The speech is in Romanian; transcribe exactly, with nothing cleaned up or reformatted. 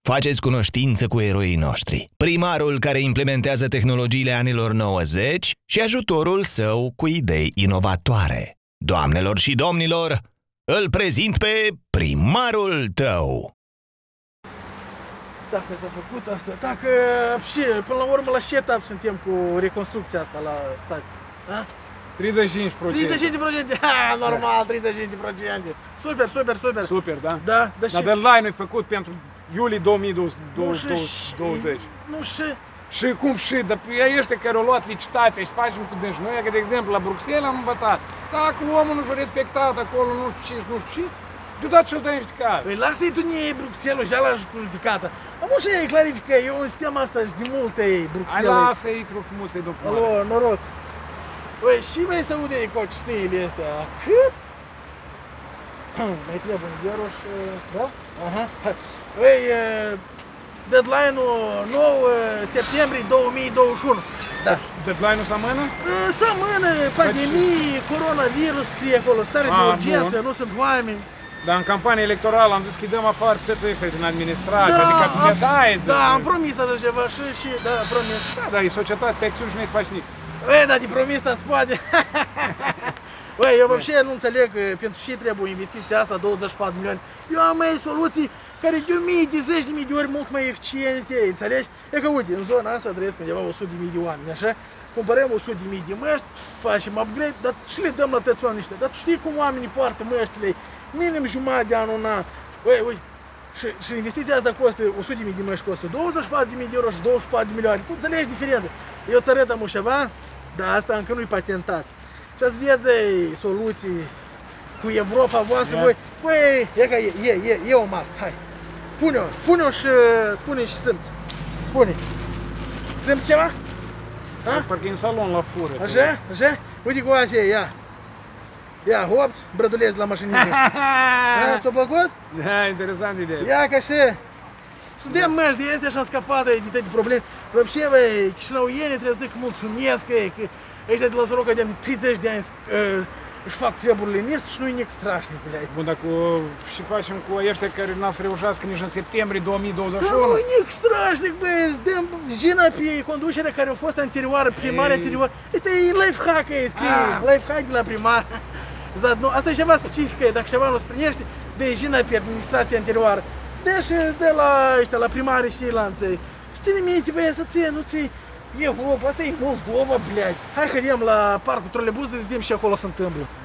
Faceți cunoștință cu eroii noștri. Primarul care implementează tehnologiile anilor nouăzeci și ajutorul său cu idei inovatoare. Doamnelor și domnilor, îl prezint pe primarul tău. Dacă s-a făcut asta, dacă și până la urmă la ce etap suntem cu reconstrucția asta la stat? A? treizeci și cinci la sută. treizeci și cinci la sută, ha, normal, treizeci și cinci la sută. Super, super, super. Super, da? Da, dar Dar deadline-ul e făcut pentru iulie două mii douăzeci. Nu și... Și cum și, dar ei ăștia care au luat licitația și facem cu deci noi, că de exemplu la Bruxelles am învățat, dacă omul nu și-a respectat acolo, nu știu și, nu știu și, deodată și-l dai în judecată. Păi lasă-i tu nie Bruxelles și ala cu judecata. Am și ei clarifică, eu un sistem asta de multe Bruxelles. Hai lasă-i, tru frumos, să-i duc. Alo, noroc. Păi și mai să aude cu cistările astea. Cât? Mai trebuie un zero și... Da? Aha. Păi, deadline-ul nouă septembrie două mii douăzeci și unu. Da. Deadline-ul seamănă? Seamănă, pandemie, coronavirus, scrie acolo, stare de urgență, nu sunt oameni. Dar în campanie electorală am zis că îi dăm afară toți ăștia din administrație, da, adică ne dai. Da, am promis așa ceva și, și, da, am promis. Da, dar e societate pe acțiuni și nu-i să faci nimic. Băi, dar de promis asta se poate. Băi, eu вообще nu înțeleg pentru ce trebuie investiția asta, douăzeci și patru milioane. Eu am mai soluții care de mii, de zeci de mii de ori mult mai eficiente, înțelegi? E că, uite, în zona asta trăiesc undeva o sută de mii de oameni, așa? Cumpărăm o sută de mii de măști, facem upgrade, dar și le dăm la toți oamenii ăștia. Dar tu știi cum oamenii poartă măștile, minim jumătate de anul, na. Băi, uite, și, și investiția asta costă o sută de mii de măști, costă douăzeci și patru de mii de euro și douăzeci și patru de milioane. Tu înțelegi diferența? Eu ți arăt am ceva, dar asta încă nu-i patentat. Și ați vezi soluții cu Europa voastră, voi, băi, e că e, e, e, e o mască, hai. Pune-o, pune-o și spune și simți. Spune. Simți ceva? Parcă e în salon la fură. Așa? Așa? Uite cu așa, ia. Ia, hopți, brădulezi la mașinică. Ți-a plăcut? Da, interesant ideea. Ia ca și... Și de măști de astea și-am scăpat de toate probleme. Вообще, băi, chișinăuienii trebuie să zic mulțumesc, că ăștia de la Soroca de treizeci de ani își fac treburile în est și nu-i nic strașnic, blядь. Bun, dacă și facem cu ăștia care n-a să reușească nici în septembrie două mii douăzeci și unu. Da, nu-i nic strașnic, băi, îți dăm jina pe conducerea care a fost anterioară, primar anterior. Asta e life hack, e scrie, life hack de la primar. Asta e ceva specific, dacă ceva nu sprinește, de jina pe administrația anterioară. Deci de la ăștia, la primari și lanței. Și ține minte, băi, să ție, nu ții Europa, asta e Moldova, blядь. Hai că vedem la parcul Trolebuz să vedem și acolo se întâmplă.